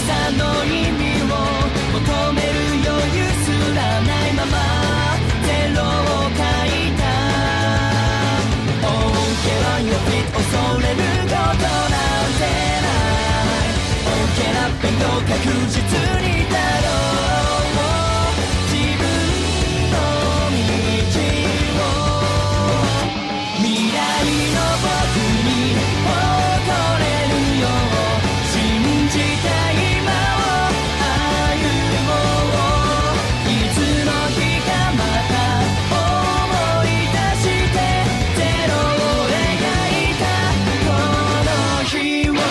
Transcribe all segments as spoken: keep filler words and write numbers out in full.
さの意味を求める余裕すらないままゼロを書いた。Oh get on your feet 恐れることなんてない。 Oh get up and go 確実にだろう自分の道を。未来の僕に誇れるよう信じた今を歩もう。いつの日かまた思い出してゼロを描いたこの日を。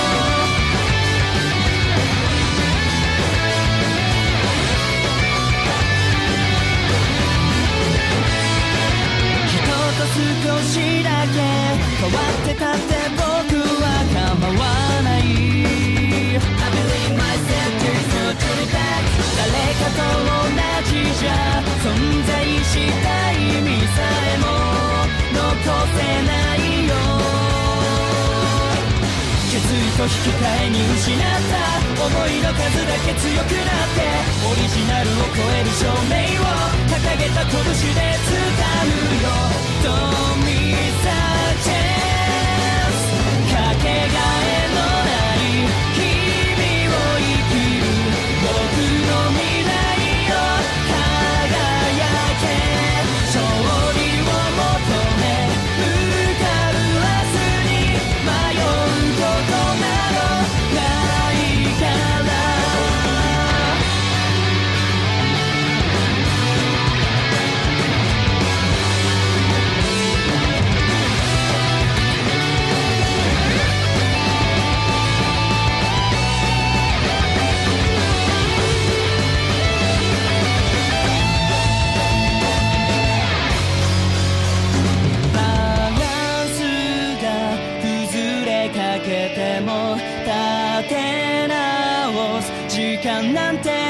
人と少しだけ変わってたって僕は構わない。 I believe myself there's no turning back 誰かと同じじゃ存在した意味さえも残せないよ。決意と引き換えに失った思いの数だけ強くなってオリジナルを超える証明を掲げた拳で掴むよ。 Don't miss a chance かけがえのない日々を生きる僕の未来を輝け。勝利を求め向かう明日に迷うことなどないから。バランスが崩れかけても立て直す時間なんて